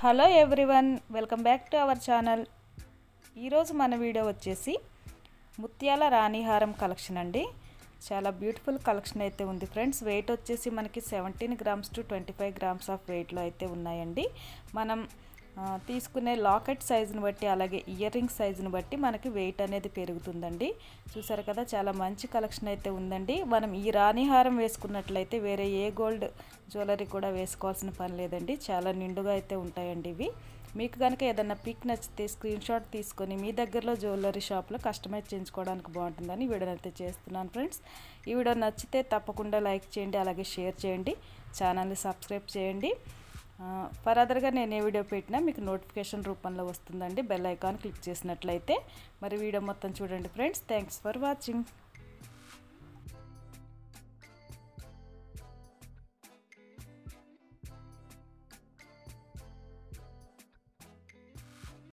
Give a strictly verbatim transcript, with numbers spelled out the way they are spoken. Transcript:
Hello everyone, welcome back to our channel. ఈరోజు మన video వచ్చేసి ముత్యాల రాణి హారం కలెక్షన్ అండి. చాలా బ్యూటిఫుల్ కలెక్షన్ అయితే ఉంది ఫ్రెండ్స్. వెయిట్ వచ్చేసి మనకి seventeen grams to twenty five grams of వెయిట్లో అయితే ఉన్నాయండి. మనం తీసుకునే లాకెట్ సైజుని బట్టి అలాగే ఇయర్ రింగ్ సైజుని బట్టి మనకి వెయిట్ అనేది పెరుగుతుందండి. చూసారు కదా, చాలా మంచి కలెక్షన్ అయితే ఉందండి. మనం ఈ రాణి హారం వేసుకున్నట్లయితే వేరే ఏ గోల్డ్ జ్యువెలరీ కూడా వేసుకోవాల్సిన పని లేదండి. చాలా నిండుగా అయితే ఉంటాయండి ఇవి. మీకు కనుక ఏదైనా పిక్ నచ్చితే స్క్రీన్ షాట్ తీసుకొని మీ దగ్గరలో జ్యువెలరీ షాప్లో కస్టమైజ్ చేయించుకోవడానికి బాగుంటుందని వీడియోని అయితే చేస్తున్నాను ఫ్రెండ్స్. ఈ వీడియో నచ్చితే తప్పకుండా లైక్ చేయండి, అలాగే షేర్ చేయండి, ఛానల్ని సబ్స్క్రైబ్ చేయండి. ఫర్దర్గా నేను ఏ వీడియో పెట్టినా మీకు నోటిఫికేషన్ రూపంలో వస్తుందండి. బెల్ ఐకాన్ క్లిక్ చేసినట్లయితే. మరి వీడియో మొత్తం చూడండి ఫ్రెండ్స్. Thanks for watching.